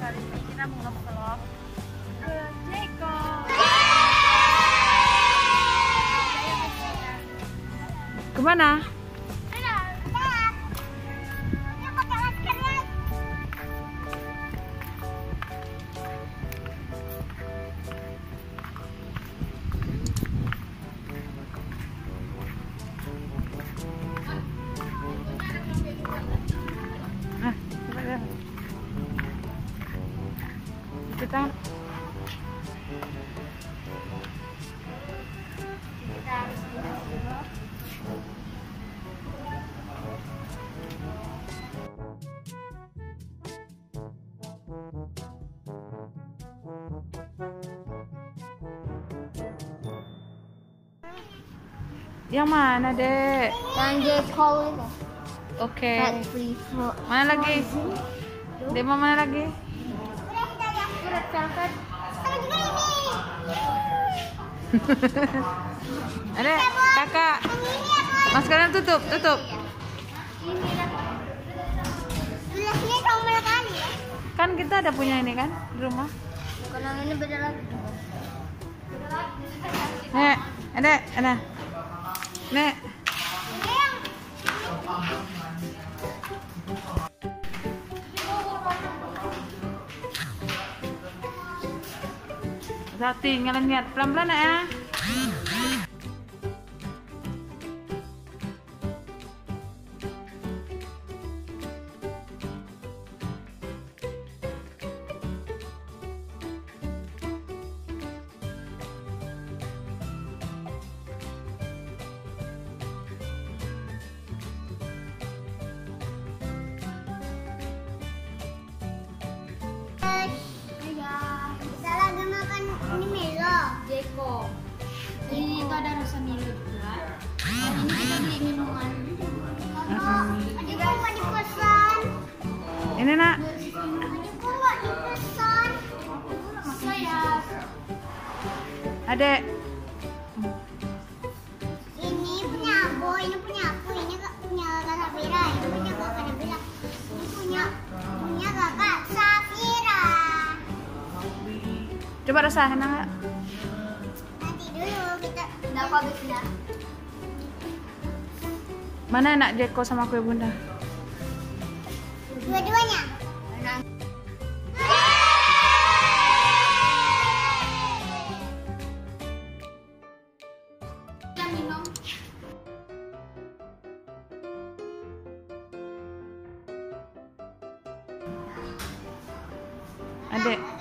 Hari ini kita mau nge-vlog ke Jeko. Kemana? Kita yang mana, Dek? Yang Jeko itu. Oke. Mana lagi? Dek, mau mana lagi? Red velvet. Sama juga ini. Ada kakak. Maskernya tutup. Gelasnya sama kali ya. Kan kita ada punya ini kan di rumah. Bukan yang ini beda lagi. Nek, ada. Nek. Tinggal lihat pelan-pelan ya. Kita lagi makan ini Milo. Jeko. Ini itu ada rasa Milo juga. Ini kita beli minuman. Adikku nggak dipesan. Ini nak. Adikku nggak dipesan. Saya. Adek. Ini punya aku, ini punya aku, ini punya kakak Safira, ini punya kakak Nabila, ini punya kakak Safira. Coba rasain nak. Nanti dulu kita dapat habisnya. Mana enak Jeko sama kue bunda? Dua-duanya. Kita minum. Adek.